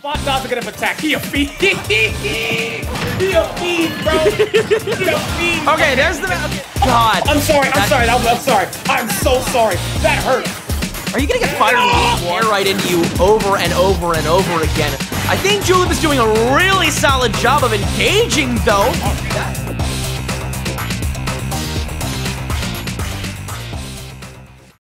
Fontane's gonna attack. He a feed. He a feed, bro. He a feed. Okay, there's the... Okay. God. I'm sorry. I'm sorry. I'm so sorry. That hurt. Are you gonna get fired and tear right into you over and over and over again? I think Julep is doing a really solid job of engaging, though.